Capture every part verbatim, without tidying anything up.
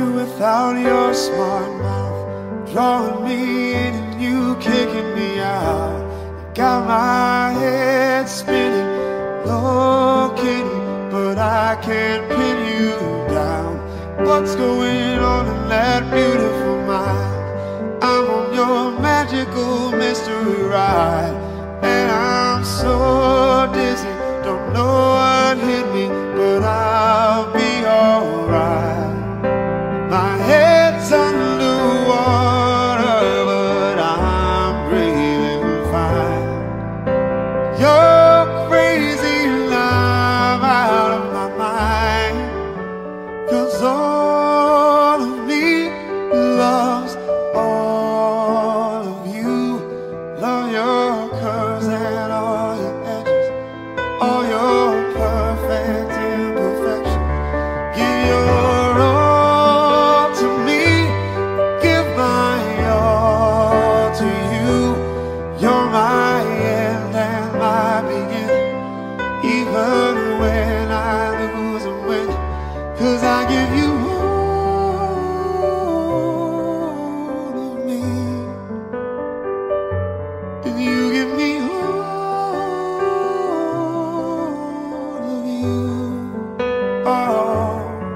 you without your smart mouth, drawing me in and you kicking me out. You got my head spinning, no kidding, but I can't pin you down. What's going on in that beautiful mind? I'm on your magical mystery ride, and I'm so dizzy, don't know what hit me, but I'll be alright. My head's underwater, but I'm breathing fine. You're crazy and I'm out of my mind, 'cause all of me loves all of you. Love your curves and all your edges, all your perfect imperfection. Give your all to me, give my all to you. You're my end and my beginning, even when I lose and win, 'cause I give you all of me, and you give me all of you. Oh,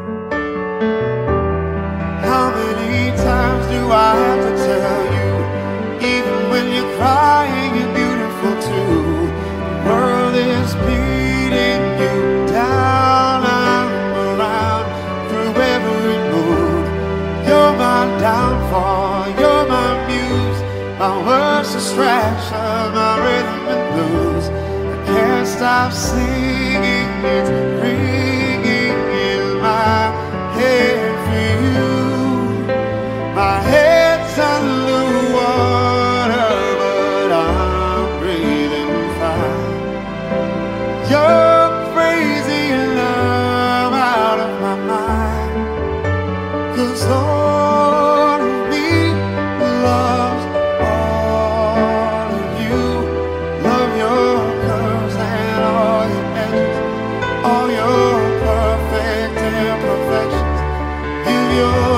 how many times do I have to tell you, even when you're crying, you're beautiful too. The world is beating you down and around through every mood. You're my downfall, you're my muse, my worst distraction, my rhythm and blues. I can't stop singing, it's ringing in my head for you. My head's underwater, but I'm breathing fine. You're crazy and I'm out of my mind, 'cause all of me loves all of you. Love your curves and all your edges, all your perfect imperfections. Give your